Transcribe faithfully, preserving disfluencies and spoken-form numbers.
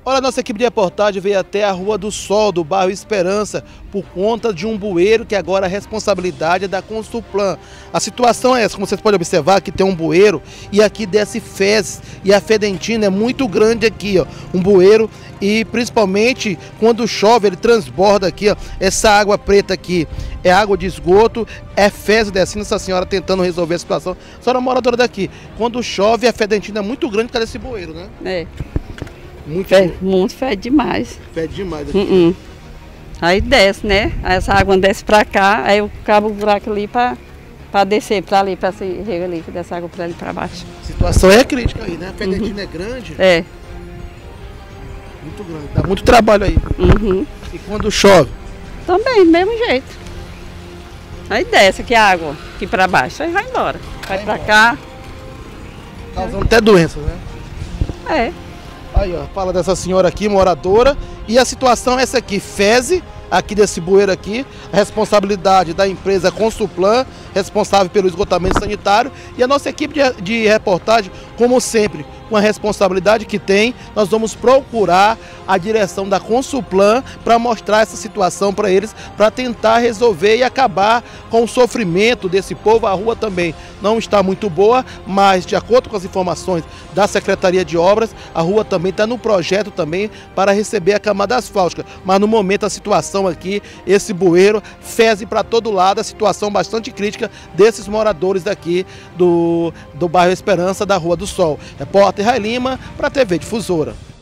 Olha, a nossa equipe de reportagem veio até a Rua do Sol, do bairro Esperança, por conta de um bueiro que agora a responsabilidade é da Consulplan. A situação é essa, como vocês podem observar, aqui tem um bueiro e aqui desce fezes, e a fedentina é muito grande aqui, ó, um bueiro, e principalmente quando chove ele transborda aqui, ó, essa água preta aqui é água de esgoto, é fezes descendo, essa senhora tentando resolver a situação. A senhora é moradora daqui, quando chove a fedentina é muito grande, cadê esse bueiro, né? É. Muito Fede, muito fede demais. Fede demais aqui. Uh -uh. Aí desce, né? Aí essa água desce pra cá, aí eu cabo o buraco ali pra, pra descer pra ali, pra esse rego ali, que desce água pra ali pra baixo. A situação é crítica aí, né? A fedentina uhum. é grande. É. Muito grande, dá muito trabalho aí. Uhum. E quando chove? Também, do mesmo jeito. Aí desce aqui a água, aqui pra baixo, aí vai embora. Vai, vai pra embora. Cá. Causando até doença, né? É. Aí, ó, fala dessa senhora aqui, moradora, e a situação é essa aqui, fezes, aqui desse bueiro aqui, a responsabilidade da empresa Consulplan, responsável pelo esgotamento sanitário, e a nossa equipe de, de reportagem, como sempre, com a responsabilidade que tem, nós vamos procurar a direção da Consulplan para mostrar essa situação para eles, para tentar resolver e acabar com o sofrimento desse povo. A rua também não está muito boa, mas de acordo com as informações da Secretaria de Obras, a rua também está no projeto também para receber a camada asfáltica, mas no momento a situação aqui, esse bueiro feze para todo lado, a situação bastante crítica desses moradores daqui do, do bairro Esperança, da Rua do Sol. Repórter Rai Lima para a T V Difusora.